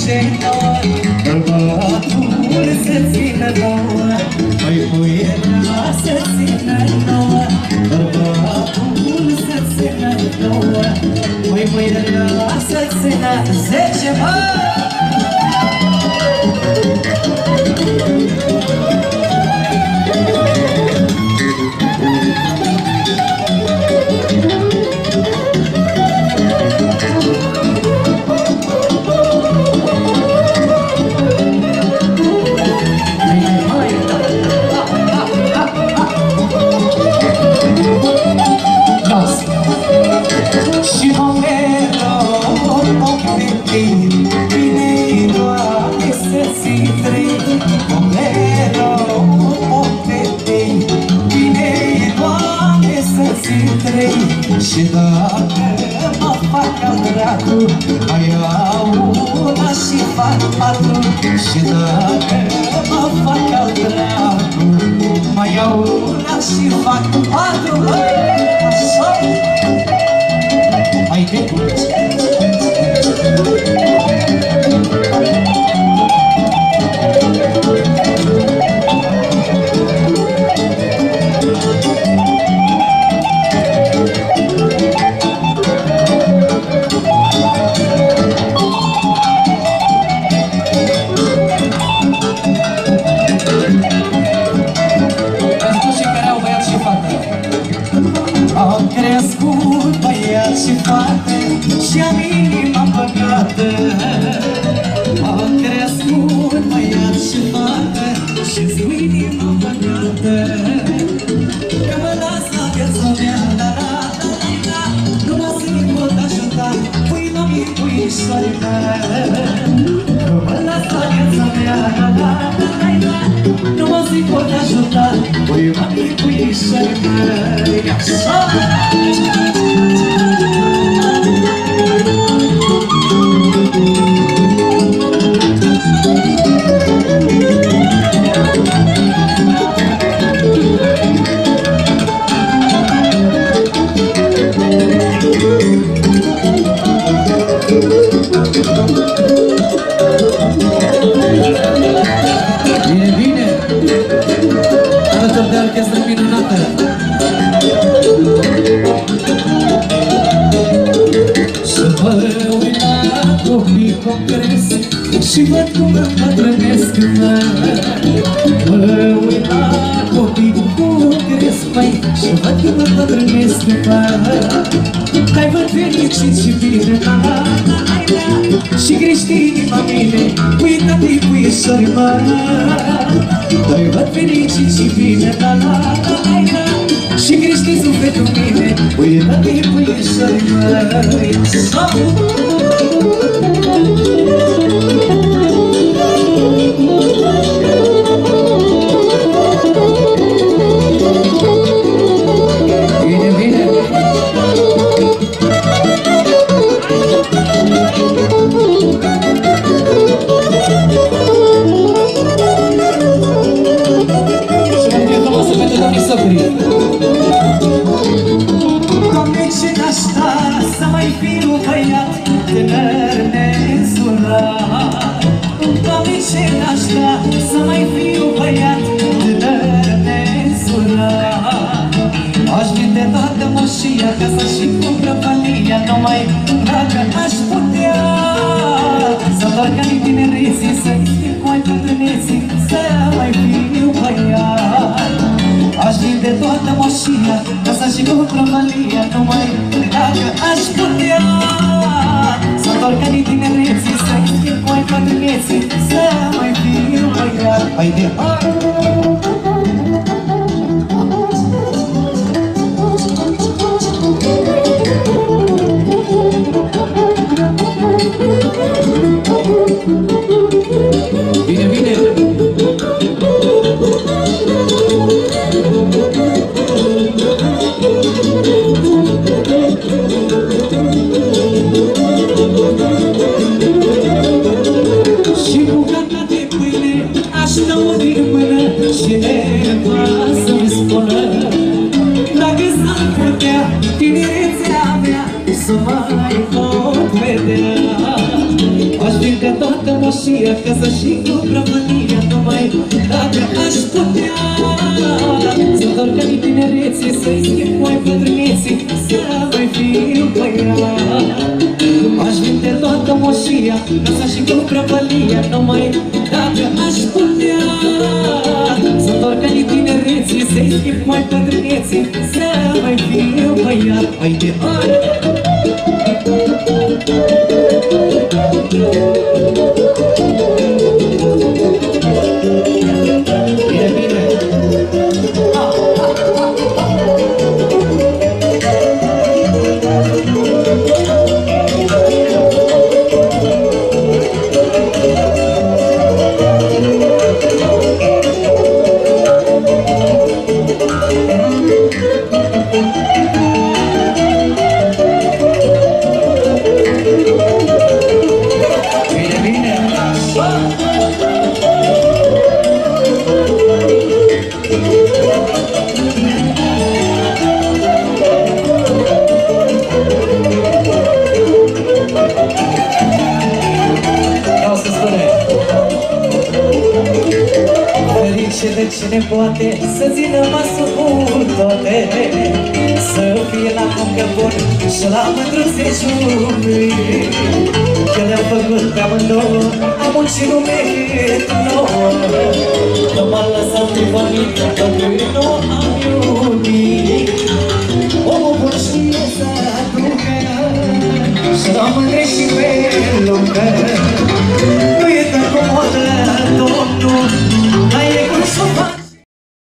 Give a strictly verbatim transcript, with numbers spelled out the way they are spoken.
ce-i nouă, bărbatul să țină nouă. Măi puieta să țină nouă, bărbatul să țină nouă. Măi puieta să țină zece, mă! Și dacă mă fac al dracu, mai iau una și fac patru. Și dacă mă fac al dracu, mai iau una și fac patru. Așa! Haide! Și fată și am inima păcată. Am crescut băiat și fată și-ți inima păcată. Că mă las la viața mea, da, da, da, da, nu mă simt pot ajuta, pui mami, puișorii mei. Că mă las la viața mea, da, da, da, da, nu mă simt pot ajuta, pui mami, puișorii mei. Așa! Bine, bine! Alături de orchestră minunată! Și vă uit la copii cum cresc și văd cum îmbătrânesc, mă. Mă uit la copii cum cresc, măi, și văd cum îmbătrânesc, mă. Dai văd fericit și bine, la la la la, și creștinii mă mine, uita-te puișori, mă. Dai văd fericit și bine, la la la la, și crești sufletul mine, uita-te puișori, mă. Bine, bine! Doamne, ce n-aș sta să mai fiu băiat tânăr nesurat. Doamne, ce n-aș sta să mai fiu băiat tânăr nesurat. Aș vinde toată moșia, casa și cu prăpălia, numai dacă aș putea să întorc anii tinereții, să schimb cu ai bătrâneții, să mai fiu băiat. Aș vinde toată moșia, casa și cu prăpălia, numai dacă aș putea să întorc anii tinereții, să schimb cu ai bătrâneții, să mai fiu băiat. Haide, hai! Bine, bine! Și bucata de pâine aș dau din mână și nevastă-mi spună, dacă s-ar putea tinerețea mea să mai pot vedea. Aș vinde toată moșia, casa și cu prăpădia. Numai dacă aș putea să-mi ca din tinerețe, să-i schimb mai bătrâneții, să mai fiu băiat. Aș vinde toată moșia, casa și cu prăpădia. Numai dacă aș putea să-mi ca din tinerețe, să-i schimb mai bătrâneții, să mai fiu băiat. Haide, hai! Bine, bine! De cine poate să țină masă cu toate, să fie la muncă bun și la mândruțe jumii. Că le-am făcut pe amândouă, am muncit nu merit nouă. Nu m-am lăsat pe familie, pentru nu am iubit. Omul bun știe să aducă și la mândre și pe lungă.